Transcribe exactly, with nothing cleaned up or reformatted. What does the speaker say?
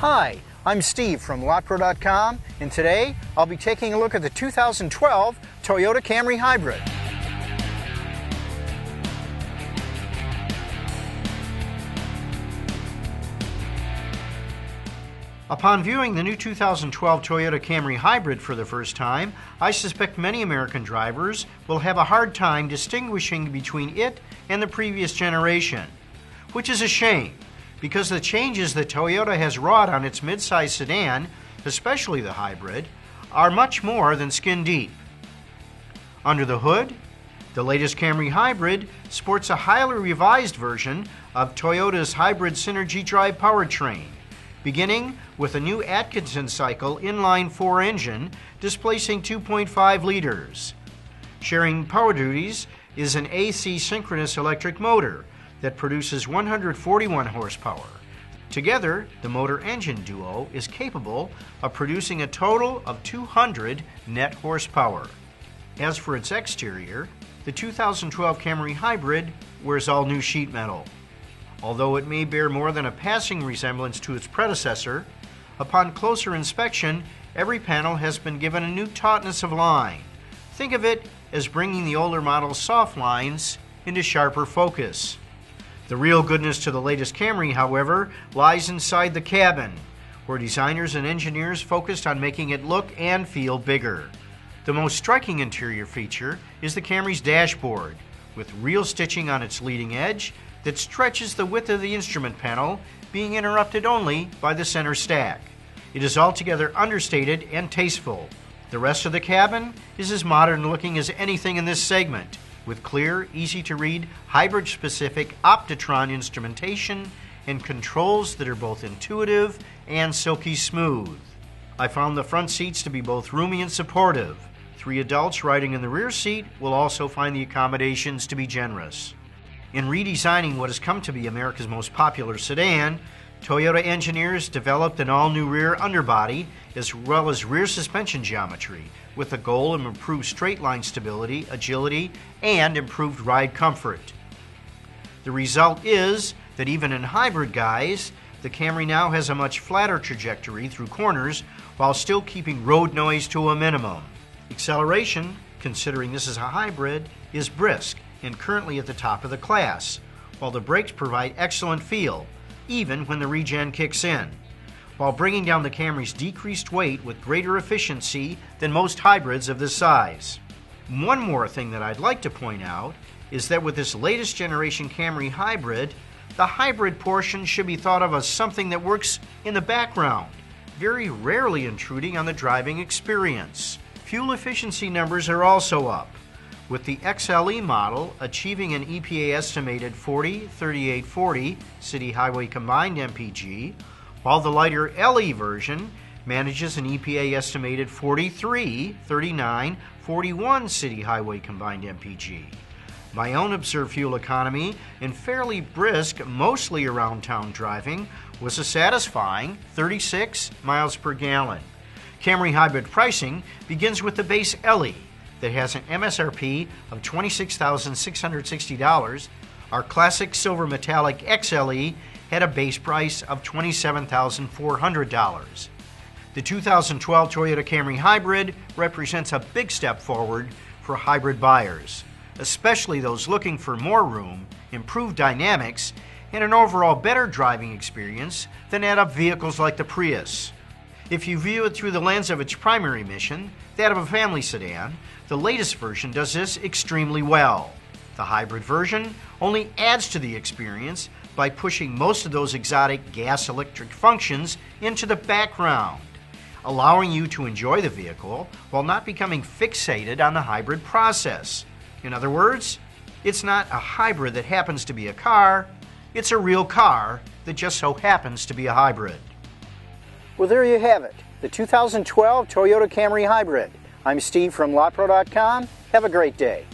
Hi, I'm Steve from lot pro dot com, and today I'll be taking a look at the two thousand twelve Toyota Camry Hybrid. Upon viewing the new two thousand twelve Toyota Camry Hybrid for the first time, I suspect many American drivers will have a hard time distinguishing between it and the previous generation, which is a shame, because the changes that Toyota has wrought on its midsize sedan, especially the hybrid, are much more than skin deep. Under the hood, the latest Camry Hybrid sports a highly revised version of Toyota's hybrid Synergy drive powertrain, beginning with a new Atkinson cycle inline four engine displacing two point five liters. Sharing power duties is an A C synchronous electric motor that produces one hundred forty-one horsepower. Together, the motor-engine duo is capable of producing a total of two hundred net horsepower. As for its exterior, the two thousand twelve Camry Hybrid wears all new sheet metal. Although it may bear more than a passing resemblance to its predecessor, upon closer inspection, every panel has been given a new tautness of line. Think of it as bringing the older model's soft lines into sharper focus. The real goodness to the latest Camry, however, lies inside the cabin, where designers and engineers focused on making it look and feel bigger. The most striking interior feature is the Camry's dashboard, with real stitching on its leading edge that stretches the width of the instrument panel, being interrupted only by the center stack. It is altogether understated and tasteful. The rest of the cabin is as modern looking as anything in this segment, with clear, easy-to-read, hybrid-specific Optitron instrumentation and controls that are both intuitive and silky smooth. I found the front seats to be both roomy and supportive. Three adults riding in the rear seat will also find the accommodations to be generous. In redesigning what has come to be America's most popular sedan, Toyota engineers developed an all-new rear underbody as well as rear suspension geometry, with the goal of improved straight-line stability, agility, and improved ride comfort. The result is that even in hybrid guise, the Camry now has a much flatter trajectory through corners while still keeping road noise to a minimum. Acceleration, considering this is a hybrid, is brisk and currently at the top of the class, while the brakes provide excellent feel, even when the regen kicks in, while bringing down the Camry's decreased weight with greater efficiency than most hybrids of this size. One more thing that I'd like to point out is that with this latest generation Camry Hybrid, the hybrid portion should be thought of as something that works in the background, very rarely intruding on the driving experience. Fuel efficiency numbers are also up, with the X L E model achieving an E P A estimated forty, thirty-eight, forty city highway combined M P G, while the lighter L E version manages an E P A estimated forty-three, thirty-nine, forty-one city highway combined M P G. My own observed fuel economy in fairly brisk, mostly around town driving was a satisfying thirty-six miles per gallon. Camry Hybrid pricing begins with the base L E that has an M S R P of twenty-six thousand six hundred sixty dollars. Our classic silver metallic X L E had a base price of twenty-seven thousand four hundred dollars. The two thousand twelve Toyota Camry Hybrid represents a big step forward for hybrid buyers, especially those looking for more room, improved dynamics, and an overall better driving experience than that of vehicles like the Prius. If you view it through the lens of its primary mission, that of a family sedan, the latest version does this extremely well. The hybrid version only adds to the experience by pushing most of those exotic gas-electric functions into the background, allowing you to enjoy the vehicle while not becoming fixated on the hybrid process. In other words, it's not a hybrid that happens to be a car, it's a real car that just so happens to be a hybrid. Well, there you have it, the two thousand twelve Toyota Camry Hybrid. I'm Steve from lot pro dot com. Have a great day.